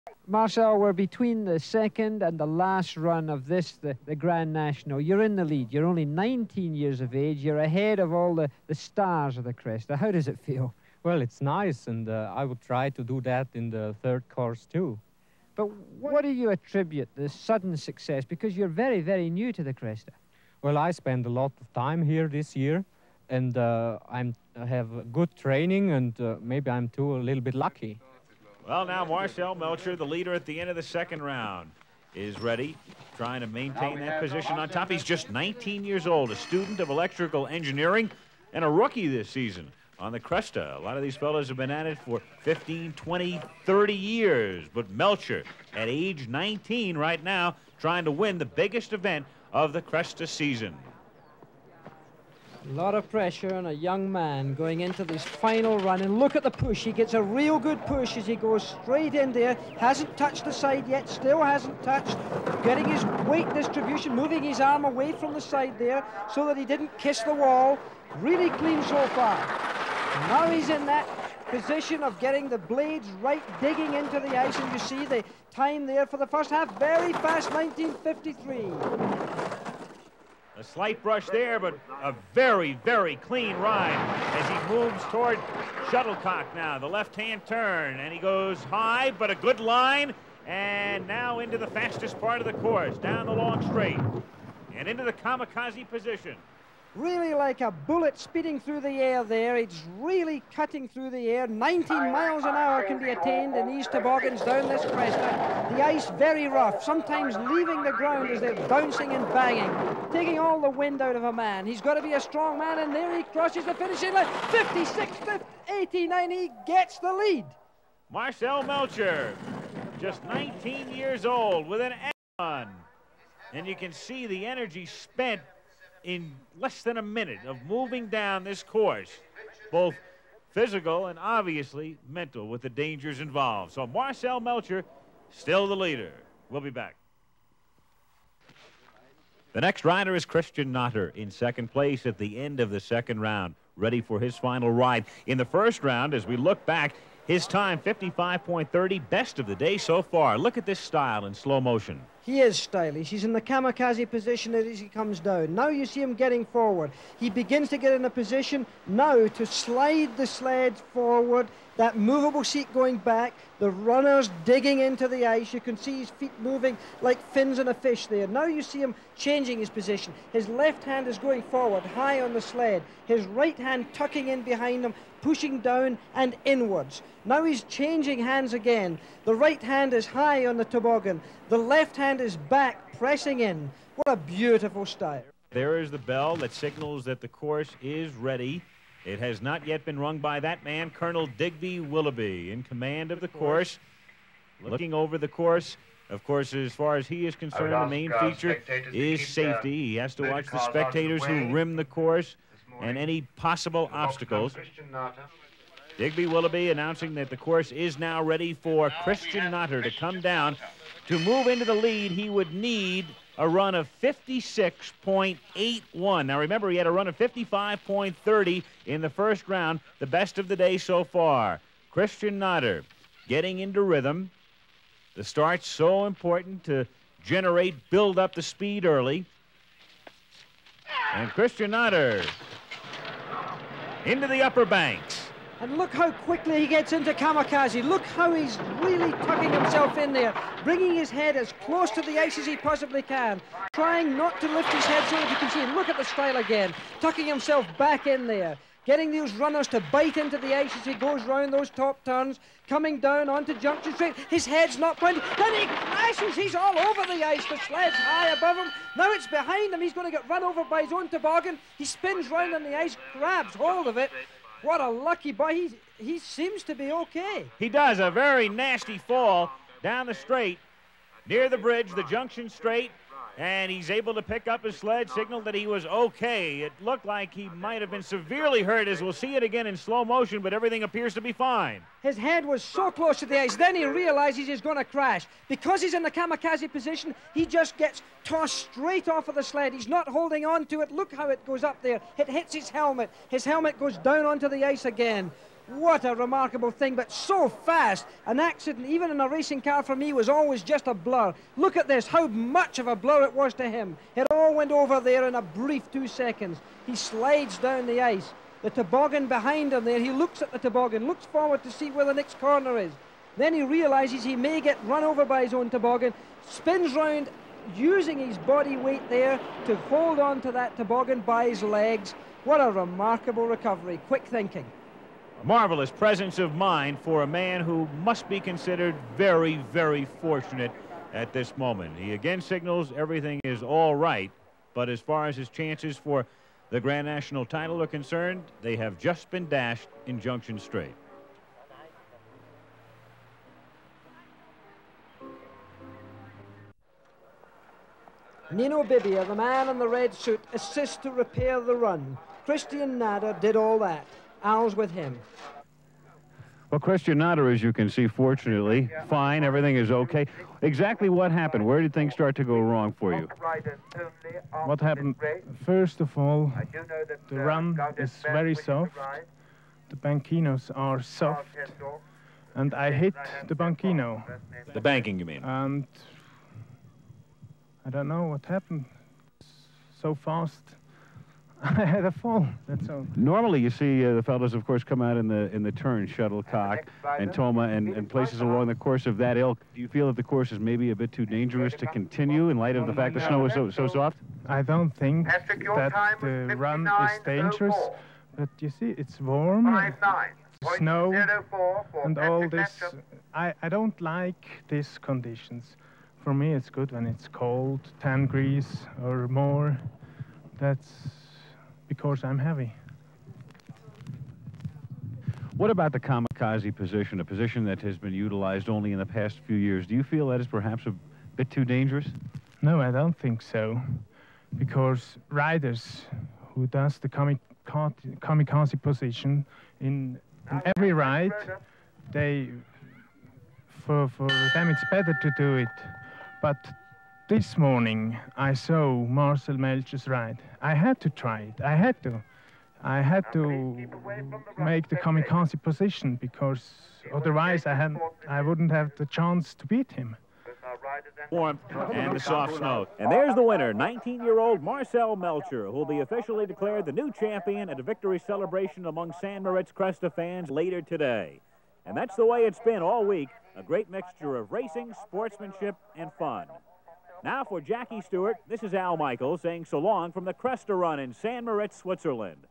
Marcel, we're between the second and the last run of this, the Grand National. You're in the lead. You're only 19 years of age. You're ahead of all the stars of the Cresta. How does it feel? Well, it's nice, and I would try to do that in the third course too. But what do you attribute this sudden success? Because you're very, very new to the Cresta. Well, I spend a lot of time here this year, and I have good training, and maybe I'm a little bit lucky. Well, now Marcel Melcher, the leader at the end of the second round, is ready, trying to maintain that position on top. He's just 19 years old, a student of electrical engineering, and a rookie this season on the Cresta. A lot of these fellows have been at it for 15, 20, 30 years. But Melcher, at age 19 right now, trying to win the biggest event of the Cresta season. A lot of pressure on a young man going into this final run. And look at the push. He gets a real good push as he goes straight in there. Hasn't touched the side yet. Still hasn't touched. Getting his weight distribution, moving his arm away from the side there so that he didn't kiss the wall. Really clean so far. Now he's in that position of getting the blades right, digging into the ice. And you see the time there for the first half. Very fast, 19:53. A slight brush there, but a very, very clean ride as he moves toward shuttlecock now. The left-hand turn, and he goes high, but a good line. And now into the fastest part of the course, down the long straight, and into the kamikaze position. Really like a bullet speeding through the air there. It's really cutting through the air. 19 miles an hour can be attained in these toboggans down this Cresta. The ice very rough, sometimes leaving the ground as they're bouncing and banging, taking all the wind out of a man. He's got to be a strong man, and there he crosses the finishing line. 56, 89, he gets the lead. Marcel Melcher, just 19 years old with an N1. And you can see the energy spent in less than a minute of moving down this course, both physical and obviously mental with the dangers involved. So Marcel Melcher, still the leader. We'll be back. The next rider is Christian Notter in second place at the end of the second round, ready for his final ride. In the first round, as we look back, his time 55.30, best of the day so far. Look at this style in slow motion. He is stylish. He's in the kamikaze position as he comes down. Now you see him getting forward. He begins to get in a position now to slide the sled forward, that movable seat going back, the runners digging into the ice. You can see his feet moving like fins on a fish there. Now you see him changing his position. His left hand is going forward, high on the sled. His right hand tucking in behind him, pushing down and inwards. Now he's changing hands again. The right hand is high on the toboggan. The left hand is back, pressing in. What a beautiful style. There is the bell that signals that the course is ready. It has not yet been rung by that man, Colonel Digby Willoughby, in command of the course. Looking over the course, of course, as far as he is concerned, the main feature is safety. He has to watch the spectators who rim the course and any possible obstacles. Digby Willoughby announcing that the course is now ready for Christian Notter to come down. To move into the lead, he would need a run of 56.81. Now remember, he had a run of 55.30 in the first round, the best of the day so far. Christian Notter getting into rhythm. The start's so important to build up the speed early. And Christian Notter into the upper banks. And look how quickly he gets into kamikaze. Look how he's really tucking himself in there, bringing his head as close to the ice as he possibly can, trying not to lift his head so that you can see. Look at the style again, tucking himself back in there, getting those runners to bite into the ice as he goes round those top turns, coming down onto Junction straight. His head's not pointing. Then he crashes. He's all over the ice. The sled's high above him. Now it's behind him. He's going to get run over by his own toboggan. He spins round on the ice, grabs hold of it. What a lucky boy. He seems to be okay. He does. A very nasty fall down the straight near the bridge, the Junction straight, and he's able to pick up his sled, signaled that he was okay. It looked like he might have been severely hurt, as we'll see it again in slow motion, but everything appears to be fine. His head was so close to the ice. Then he realizes he's going to crash. Because he's in the kamikaze position, he just gets tossed straight off of the sled. He's not holding on to it. Look how it goes up there. It hits his helmet. His helmet goes down onto the ice again. What a remarkable thing, but so fast. An accident, even in a racing car for me, was always just a blur. Look at this, how much of a blur it was to him. It all went over there in a brief 2 seconds. He slides down the ice. The toboggan behind him there, he looks at the toboggan, looks forward to see where the next corner is. Then he realizes he may get run over by his own toboggan, spins round, using his body weight there to hold on to that toboggan by his legs. What a remarkable recovery. Quick thinking. A marvelous presence of mind for a man who must be considered very, very fortunate at this moment. He again signals everything is all right, but as far as his chances for the Grand National title are concerned, they have just been dashed in Junction Straight. Nino Bibbia, the man in the red suit, assists to repair the run. Christian Nader did all that. Al's with him. Well, Christian Nader, as you can see, fortunately, fine. Everything is okay. Exactly what happened? Where did things start to go wrong for you? What happened? First of all, the run is very soft. The bankinos are soft. And I hit the bankino. The banking, you mean? And I don't know what happened. So fast. I had a fall, that's all. Normally you see the fellows, of course, come out in the turn, shuttlecock and Toma and places along the course of that ilk. Do you feel that the course is maybe a bit too dangerous to continue in light of the fact the snow is so soft? I don't think that the run is dangerous, but you see, it's warm, snow, and all this. I don't like these conditions. For me, it's good when it's cold, 10 degrees or more. That's because I'm heavy. What about the kamikaze position, a position that has been utilized only in the past few years? Do you feel that is perhaps a bit too dangerous? No, I don't think so. Because riders who does the kamikaze position in every ride, for them it's better to do it. But this morning, I saw Marcel Melcher's ride. I had to try it. I had to make the kamikaze position because otherwise I wouldn't have the chance to beat him. Warmth and the soft snow. And there's the winner, 19-year-old Marcel Melcher, who will be officially declared the new champion at a victory celebration among St.Moritz Cresta fans later today. And that's the way it's been all week, a great mixture of racing, sportsmanship, and fun. Now for Jackie Steward, this is Al Michaels saying so long from the Cresta run in St. Moritz, Switzerland.